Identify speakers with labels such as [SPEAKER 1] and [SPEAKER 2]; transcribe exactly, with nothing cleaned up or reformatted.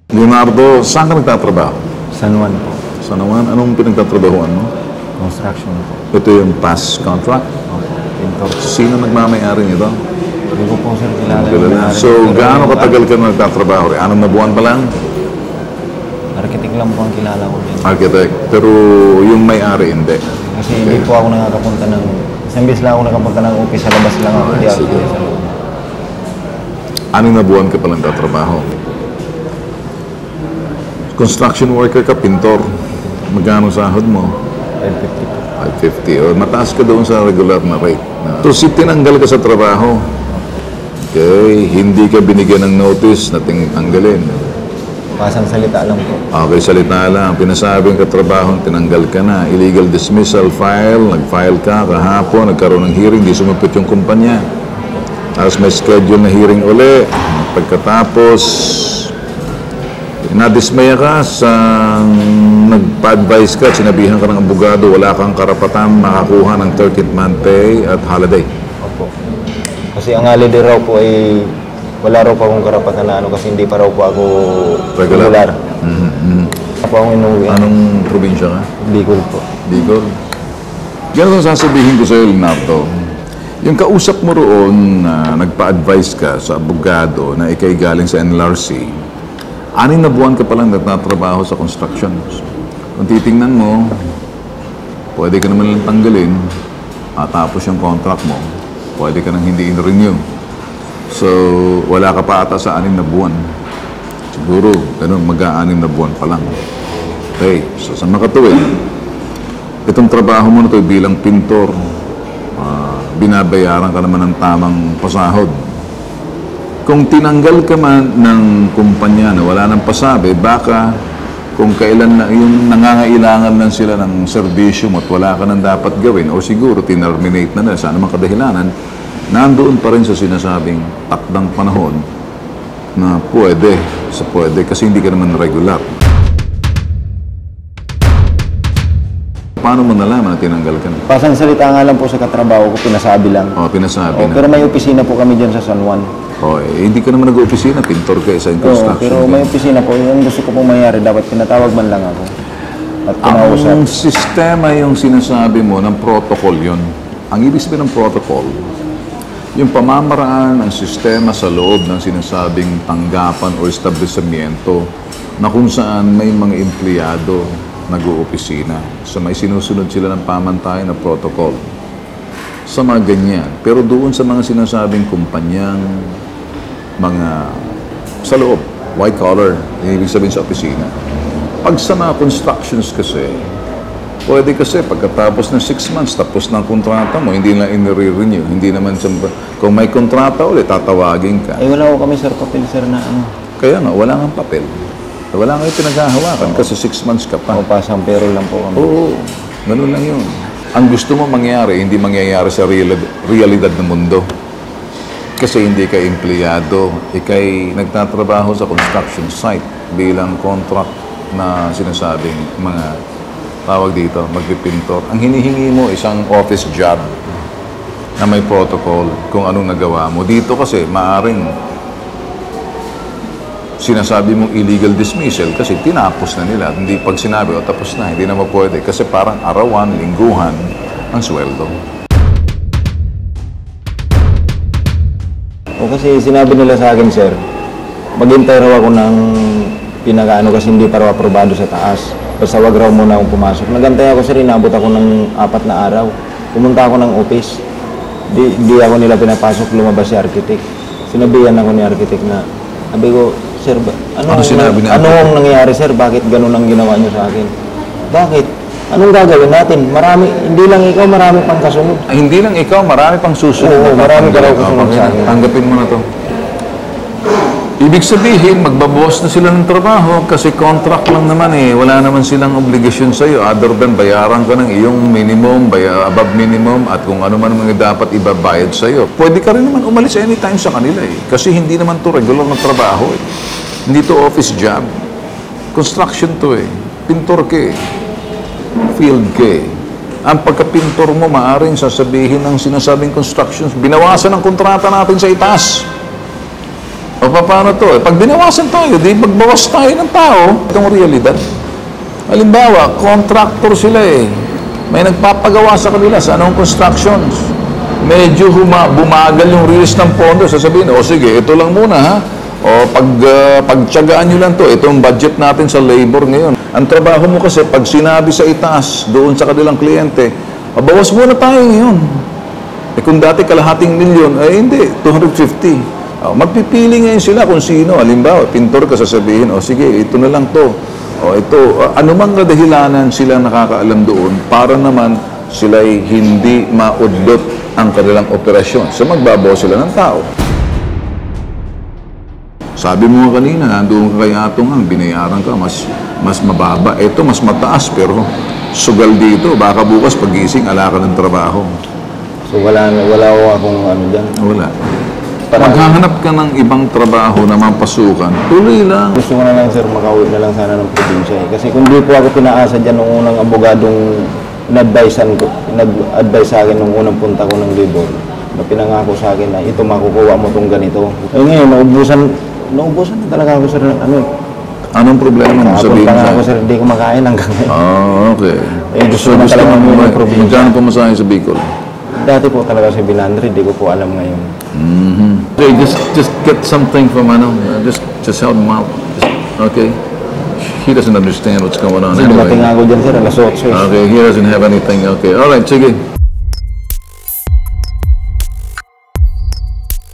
[SPEAKER 1] Leonardo, saan ka nagtatrabaho?
[SPEAKER 2] San Juan po.
[SPEAKER 1] San Juan? Anong pinagtatrabahuan mo?
[SPEAKER 2] Construction po.
[SPEAKER 1] Ito yung past contract?
[SPEAKER 2] Opo. Pintor.
[SPEAKER 1] Sino nagmamayari nito?
[SPEAKER 2] Hindi ko po, sir, kilala.
[SPEAKER 1] Kilala. So, gaano katagal ka na nagtatrabaho? Anong na buwan pa lang?
[SPEAKER 2] Architect lang po ang kilala ko din.
[SPEAKER 1] Architect. Pero yung may-ari, hindi.
[SPEAKER 2] Kasi hindi po ako nakakapunta ng... Isang beses lang ako nakapunta ng office, sa labas lang ako. Hindi ako
[SPEAKER 1] Sige.
[SPEAKER 2] sa loob.
[SPEAKER 1] Anong na buwan ka pa lang nagtatrabaho? Construction worker ka, pintor. Magkano sahod mo?
[SPEAKER 2] five fifty po.
[SPEAKER 1] five fifty. O, mataas ka doon sa regular na rate. So, si tinanggal ka sa trabaho. Okay, hindi ka binigyan ng notice na tanggalin.
[SPEAKER 2] Pasang salita lang po.
[SPEAKER 1] Okay, salita lang. Pinasabing katrabaho, tinanggal ka na. Illegal dismissal file, nag-file ka kahapon, nagkaroon ng hearing, di sumipot yung kumpanya. Tapos may schedule na hearing uli. Pagkatapos, nadismaya ka sa nagpa-advise ka, sinabihan ka ng abogado, wala kang karapatan makakuha ng thirteenth month pay at holiday.
[SPEAKER 2] Opo. Kasi ang holiday raw po ay wala raw po akong karapatan na ano kasi hindi pa raw po ako
[SPEAKER 1] Regular?
[SPEAKER 2] regular.
[SPEAKER 1] Mm-hmm.
[SPEAKER 2] Ako ang inuwi.
[SPEAKER 1] Anong probinsya ka?
[SPEAKER 2] Bicol po.
[SPEAKER 1] Bicol. Ganun ang sasabihin ko sa iyo, Leonardo. Yung kausap mo roon na nagpa-advise ka sa abogado na ikay galing sa N L R C, anin na buwan ka palang nagtatrabaho sa construction. Kung titingnan mo, pwede ka naman lang tanggalin, at tapos yung contract mo, pwede ka nang hindi in-renew. So, wala ka pa ata sa anim na buwan. Siguro, ganun, mag-aanim na buwan pa lang. Okay, so sa makatuwid, itong trabaho mo na ito bilang pintor, uh, binabayaran ka naman ng tamang pasahod. Kung tinanggal ka man ng kumpanya na wala nang pasabi, baka kung kailan na yung nangangailangan lang sila ng serbisyo mo at wala ka nang dapat gawin, o siguro tinerminate na na sa anumang kadahilanan, nandoon pa rin sa sinasabing takdang panahon na pwede, sa pwede, kasi hindi ka naman regular. Paano mo nalaman na tinanggal ka na?
[SPEAKER 2] Pasang salita nga lang po sa katrabaho ko, pinasabi lang.
[SPEAKER 1] O, pinasabi
[SPEAKER 2] O,
[SPEAKER 1] na.
[SPEAKER 2] pero may opisina po kami dyan sa San Juan.
[SPEAKER 1] O, eh, hindi ka naman nag-opisina, pintor ka, isa yung
[SPEAKER 2] Oo,
[SPEAKER 1] construction.
[SPEAKER 2] pero may opisina po. Yung gusto ko pong mayari, dapat pinatawag man lang ako. At kinausap.
[SPEAKER 1] Ang sistema yung sinasabi mo ng protocol yun. Ang ibig sabihin ng protocol, yung pamamaraan ng sistema sa loob ng sinasabing tanggapan o establishmento na kung saan may mga empleyado nag-oopisina. So may sinusunod sila ng pamantayan na protocol. Sa mga ganyan. Pero doon sa mga sinasabing kumpanyang mga sa loob, white collar, ibig sabihin sa opisina. Pag sa mga constructions kasi, pwede kasi pagkatapos ng six months, tapos ng kontrata mo, hindi na in-renew. Hindi naman, kung may kontrata ulit, tatawagin ka.
[SPEAKER 2] Ay, wala ko kami, sir, papel, sir, na ano.
[SPEAKER 1] Kaya nga, wala kang papel. Wala kang pinaghahawakan kasi six months ka pa.
[SPEAKER 2] O, pasang payroll lang po kami.
[SPEAKER 1] Oo, ganun lang yun. Ang gusto mo mangyari, hindi mangyayari sa real, realidad ng mundo. Kasi hindi ka empleyado, ikay nagtatrabaho sa construction site bilang contract na sinasabing mga tawag dito, magpipintor. Ang hinihingi mo, isang office job na may protocol kung anong nagawa mo. Dito kasi, maaring sinasabi mong illegal dismissal kasi tinapos na nila. Hindi pag sinabi, o tapos na, hindi na mapwede. Kasi parang arawan, lingguhan, ang sweldo.
[SPEAKER 2] O kasi sinabi nila sa akin, sir, maghintay raw ako ng pinaka-ano kasi hindi pa raw aprobado sa taas. Basta wag raw muna akong pumasok. Nagantay ako, sir, inabot ako ng apat na araw. Pumunta ako ng office. Di, di ako nila pinapasok, lumabas si architect. Sinabihan ako ni architect na, sabi ko, sir, ba, ano,
[SPEAKER 1] Ano sinabi
[SPEAKER 2] ano ang nangyayari, sir? Bakit ganun ang ginawa niyo sa akin? Bakit? Anong gagawin natin? Marami, hindi lang ikaw, marami pang kasunod.
[SPEAKER 1] Ay, hindi lang ikaw, marami pang susunod.
[SPEAKER 2] Oo,
[SPEAKER 1] na
[SPEAKER 2] marami ka raw kasunod
[SPEAKER 1] tatanggalin.
[SPEAKER 2] sa akin.
[SPEAKER 1] Tanggapin mo na to. Ibig sabihin, magbabawas na sila ng trabaho kasi contract lang naman eh. Wala naman silang obligasyon sa'yo other than bayaran ka ng iyong minimum, baya, above minimum at kung ano man mga dapat ibabayad sa'yo. Pwede ka rin naman umalis anytime sa kanila eh. Kasi hindi naman to regular na trabaho eh. Hindi to office job. Construction to eh. Pintor ka eh. Field ka eh. Ang pagkapintor mo, maaaring sasabihin ng sinasabing constructions, binawasan ang kontrata natin sa itaas. O pa- paano to? Eh, pag binawasan tayo, di magbawas tayo ng tao. Itong realidad. Halimbawa, contractor sila eh. May nagpapagawa sa kanila sa anong constructions. Medyo huma, bumagal yung release ng pondo. Sasabihin, o sige, ito lang muna ha. O pag, uh, pagtyagaan nyo lang to, ito yung budget natin sa labor ngayon. Ang trabaho mo kasi, pag sinabi sa itaas, doon sa kanilang kliyente, bawas muna tayo ngayon. Eh kung dati kalahating milyon, eh hindi, two hundred fifty. Oh, magpipili ngayon sila kung sino. Halimbawa, pintor ka sasabihin, o sige, ito na lang to. O ito, uh, anumang kadahilanan sila nakakaalam doon para naman sila'y hindi maudlot ang kanilang operasyon. So magbabawa sila ng tao. Sabi mo nga kanina, nandoon ka kay Atong Ang, binayaran ka, mas, mas mababa. Ito, mas mataas, pero sugal dito. Baka bukas pagising, ala ka ng trabaho.
[SPEAKER 2] So wala, wala ko akong ano dyan.
[SPEAKER 1] Wala.
[SPEAKER 2] Para-
[SPEAKER 1] Maghahanap ka ng ibang trabaho na mapasukan, tuloy lang.
[SPEAKER 2] Gusto ko na lang sir, makauwi na lang sana ng probinsya eh. Kasi kung di po ako pinaasa dyan nung unang abogadong in-advisean ko, in-advise sa akin nung unang punta ko ng labor, na pinangako sa akin na ito makukuha mo tong ganito. Eh ngayon, naubusan, naubusan na talaga ako sir ng ano eh.
[SPEAKER 1] Anong problema mo?
[SPEAKER 2] Kahapon
[SPEAKER 1] Sabihin
[SPEAKER 2] pa nga
[SPEAKER 1] sa
[SPEAKER 2] ako sir, hindi ko makain hanggang ngayon.
[SPEAKER 1] Ah, okay.
[SPEAKER 2] Eh, gusto ko na talaga
[SPEAKER 1] mo
[SPEAKER 2] muna
[SPEAKER 1] mag-
[SPEAKER 2] probinsya.
[SPEAKER 1] magkano pumasahe sa Bicol?
[SPEAKER 2] Dati po talaga si Binandre, hindi ko po alam ngayon.
[SPEAKER 1] Mm-hmm. Okay, just just get something from ano, uh, just just help him out. Just, okay. He doesn't understand what's going on
[SPEAKER 2] Kasi dumating
[SPEAKER 1] anyway.
[SPEAKER 2] ako dyan sir, alas otso eh.
[SPEAKER 1] Okay, he doesn't have anything. Okay, all right, sige.